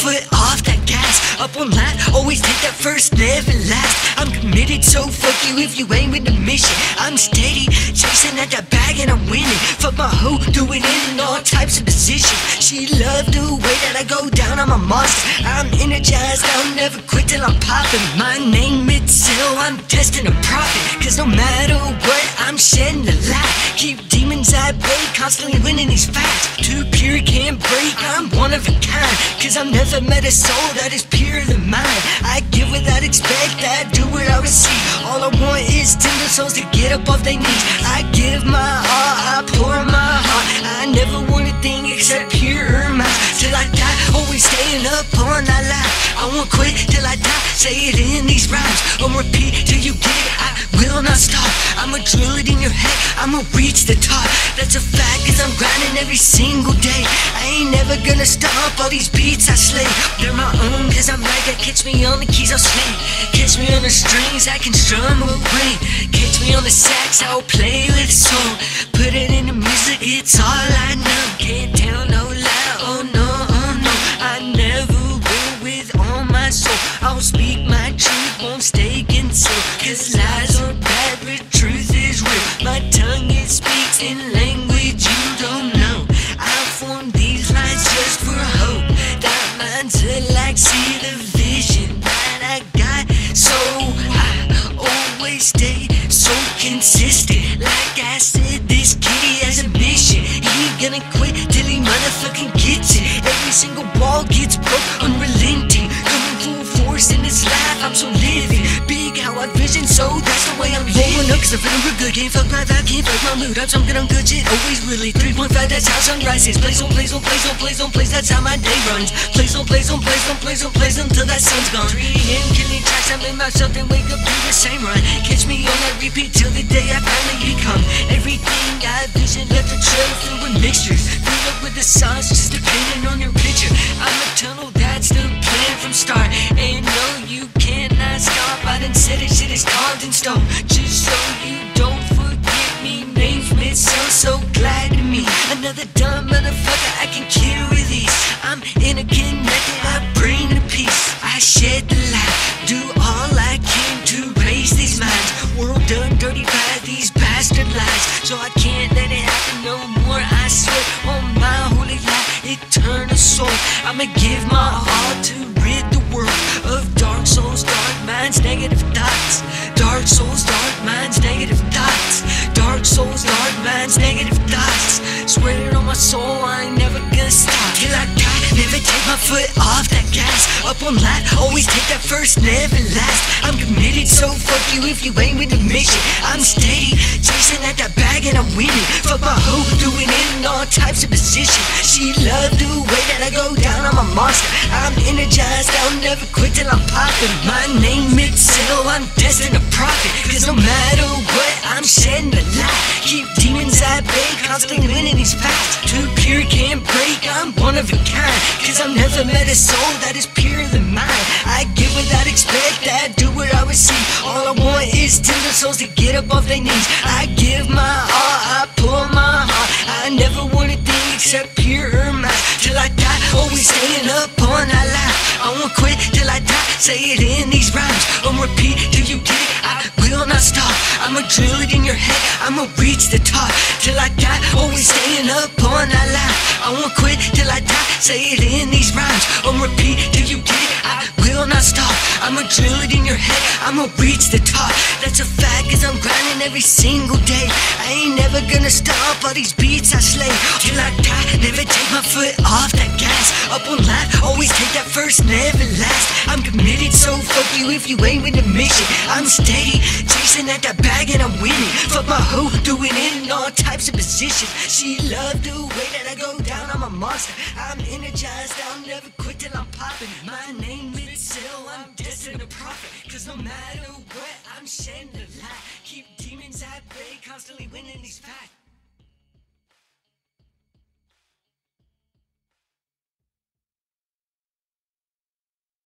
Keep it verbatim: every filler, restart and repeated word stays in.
foot off that gas. Up on that, always take that first, never last. I'm committed, so fuck you if you ain't with the mission. I'm steady, chasing at that bag and I'm winning. Fuck my hoe, doing it in all types of positions. She loved the way that I go down, I'm a monster. I'm energized, I'll never quit till I'm popping. My name itself, I'm destined to profit. Cause no matter what, I'm shedding the light. Keep demons at bay, constantly winning these fights. Too pure, can't break, I'm one of a kind. Cause I've never met a soul that is purer than mine. I give without expect, I do what I receive. All I want is tender souls to get up off their knees. I give my all, I pour my heart. I never want a thing except pure minds. Till I die, always staying up on that line. I won't quit till I die, say it in these rhymes. On repeat till you get it, I will not stop. I'ma drill it in your head, I'ma reach the top. That's a fact, cause I'm grinding every single day. I ain't never gonna stop, all these beats I slay. They're my own, cause I'm like that. Catch me on the keys, I'll slay. Catch me on the strings, I can strum away. Catch me on the sax, I'll play with soul. Put it in the music, it's all I know. Can't tell no lie, oh no, oh no. I never will with all my soul. I'll speak my truth, won't stay concealed. Cause lies are bad, but truth is real. My tongue, it speaks in language you don't know. I form these lines just for hope. That minds are like, see the vision that I got. So I always stay so consistent. Like I said, this kitty has a mission. He ain't gonna quit till he motherfucking gets it. Every single wall gets broke, unrelenting. Coming full force in this life, I'm so living. Big how I vision, so that's the way I'm living. Rolling up cause I'm feeling real good. Can't fuck my vibe, can't fuck my mood. I'm something on good shit, always really. Three point five, that's how sunrise is. Plays on plays on plays on plays on plays, that's how my day runs. Plays on plays on plays on plays on plays until that sun's gone. three a m killing tracks, I make myself then wake up, do the same run. Catch me on that repeat till the day I finally become everything I vision. Left a trail filled with mixtures, filled up with the sauce, just depending on your picture. I'm a tunnel, that's the plan from start. And no, you cannot stop. I done said it, shit is carved in stone. Just so you don't forget me, names may sound so glad to me. Another dumb motherfucker I can kill with ease. I'm interconnected, I bring the peace. I shed the light, do all I can to raise these minds. World done dirty by these bastard lies, so I can't let it happen no more. I swear on my holy life, eternal soul, I'ma give my all to rid the world of dark souls, dark minds, negative thoughts. Dark souls, dark minds, negative thoughts. Dark souls, dark minds, negative thoughts. Swear it on my soul, I ain't never gonna stop till I die. Never take my foot off that gas. Up on that, always take that first, never last. I'm committed, so fuck you if you ain't with the mission. I'm steady, chasing at that bag and I'm winning. Fuck my hoe, doing it in all types of positions. She loved the way that I go down, I'm a monster. I'm energized, I'll never quit till I'm popping. My name itself, I'm destined to profit. Cause no matter what, I'm shedding the light. Keep demons at bay, constantly winning these fights. Too pure, can't break, I'm one of a kind. Cause I've never met a soul that is purer than mine. I give without expect, I do what I receive. All I want is tender souls to get up off their knees. I give my all, I pour my heart. I never want a thing except pure minds. Till I die, always staying up on that line. I won't quit till I die, say it in these rhymes. On repeat till you get it, I will not stop. I'ma drill it in your head, I'ma reach the top. Till I die, always staying up on that line. I won't quit till I die, say it in these rhymes. On repeat till you get it, I will not stop. I'ma drill it in your head, I'ma reach the top. That's a fact, cause I'm grinding every single day. I ain't never gonna stop, all these beats I slay. Till I die, never take my foot off that gas. Up on life, always take that first, never last. I'm committed, so fuck you if you ain't with the mission. I'm steady, chasing at that bag and I'm winning. Fuck my hoe, doing it in all types of positions. She loved the way that I go down, I'm a monster. I'm energized, I'll never quit till I'm popping. My name itself, I'm destined to profit. Cause no matter what, I'm shedding the light. Keep demons at bay, constantly winning these fights.